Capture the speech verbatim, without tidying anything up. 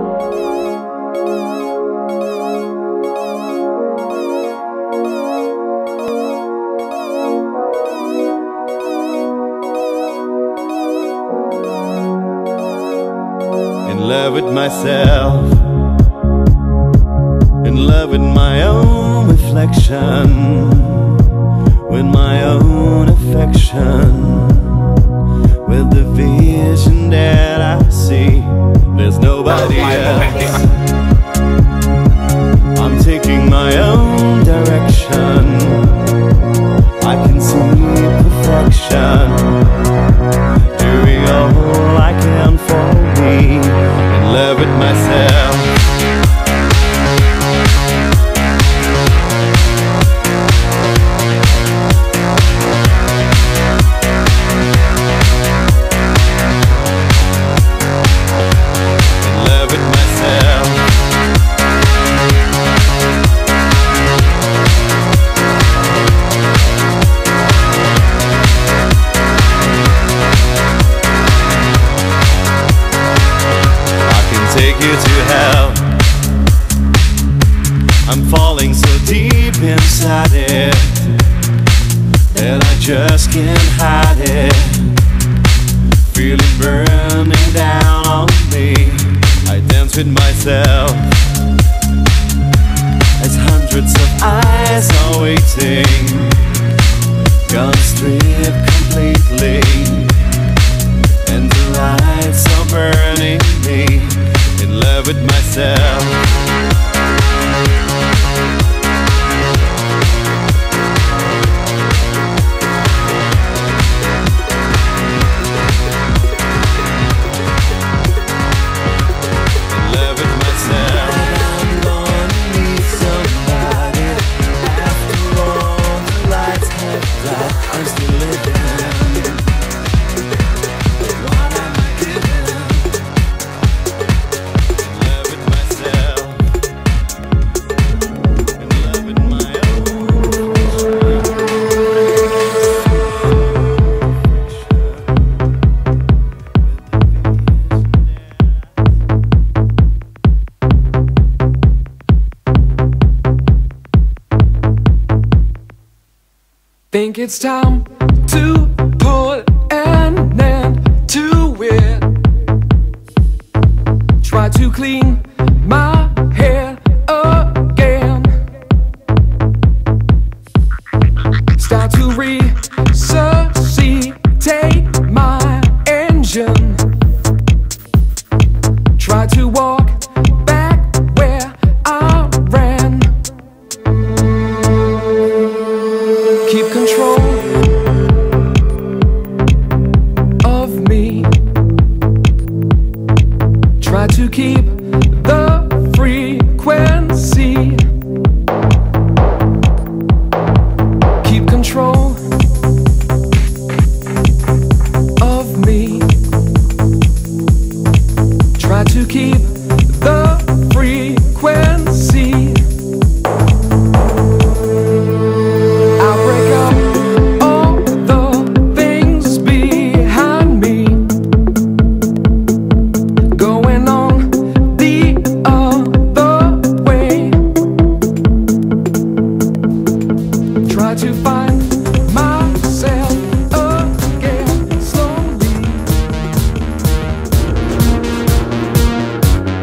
In love with myself, in love with my own reflection, with my own affection, with the vision that I see. There's nobody else. I'm taking my own direction. I can see perfection, doing all I can for me. In love with myself. Take you to hell. I'm falling so deep inside it that I just can't hide it. Feel it burning down on me. I dance with myself as hundreds of eyes are waiting. Gone stripped completely, and the lights are burning me. In love with myself. In love with myself. I'm gonna need somebody. After all the lights have died, I'm still living. Think it's time to put an end to it. Try to clean my hair again. Start to resuscitate my engine. Try to walk back where I ran. Keep control of me. Try to keep the frequency. Keep control of me. Try to keep the frequency. To find myself again slowly.